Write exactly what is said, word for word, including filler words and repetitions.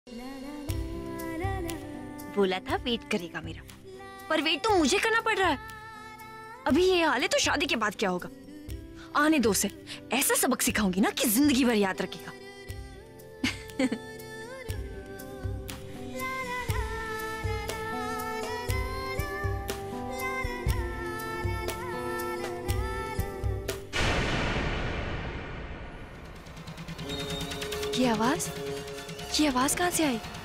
बोला था वेट करेगा मेरा, पर वेट तो मुझे करना पड़ रहा है। अभी ये हाल है तो शादी के बाद क्या होगा? आने दो से, ऐसा सबक सिखाऊंगी ना कि जिंदगी भर याद रखेगा। ये आवाज, ये आवाज कहाँ से आई?